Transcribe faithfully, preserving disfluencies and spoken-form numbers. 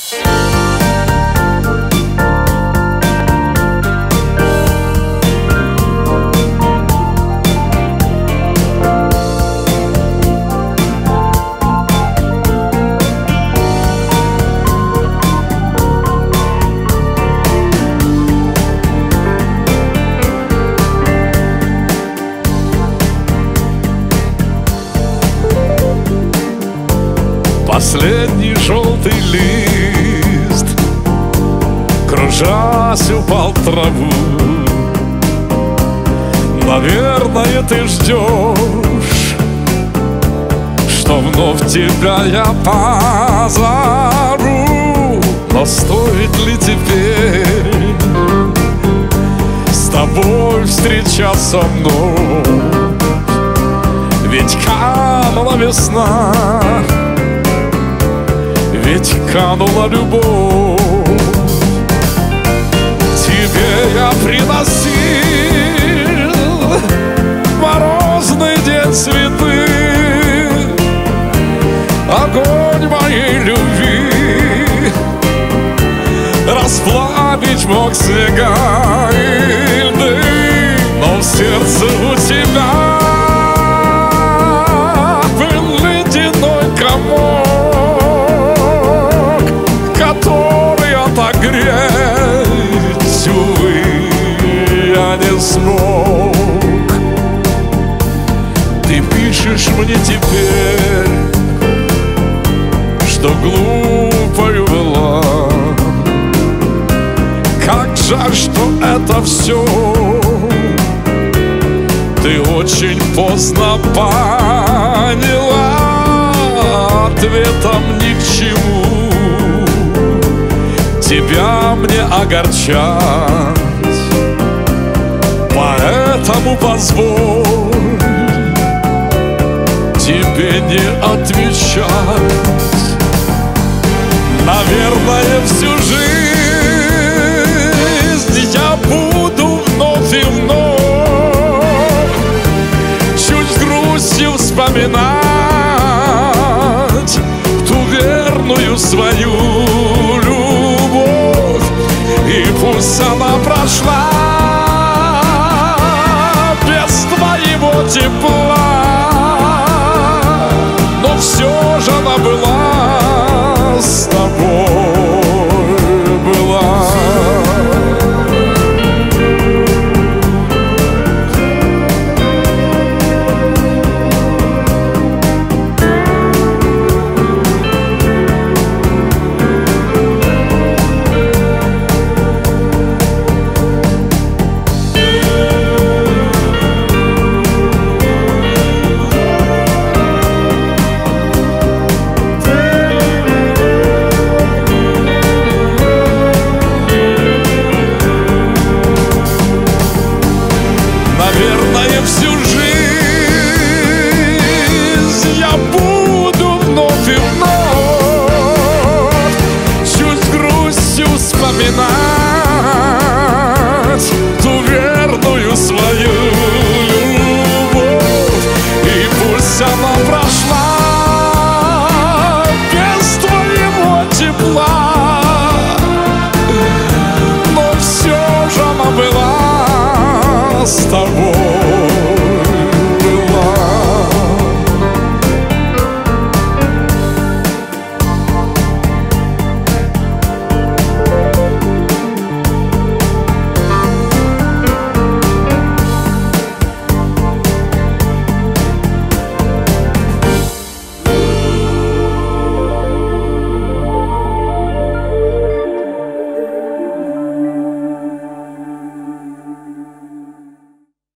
Последний желтый лист, кружась, упал в траву. Наверное, ты ждешь, что вновь тебя я позову. Но стоит ли теперь с тобой встречаться мной? Ведь канула весна, ведь канула любовь. Тебе я приносил морозный день цветы, огонь моей любви расплавить мог снега и льды. Но в сердце у тебя был ледяной комок, который отогреть, увы, я не смог. Ты пишешь мне теперь, что глупою была. Как жаль, что это все ты очень поздно поняла. Ответом ни к чему тебя мне огорчать, поэтому позволь тебе не отвечать. Наверное, всю жизнь я буду вновь и вновь чуть с грустью вспоминать ту верную свою любовь. И пусть она прошла без твоего тепла, но все же она была с тобой, была. Наверное, всю жизнь я буду вновь и вновь чуть с грустью вспоминать ту верную свою любовь. И пусть она прошла без твоего тепла, но все же она была с тобой.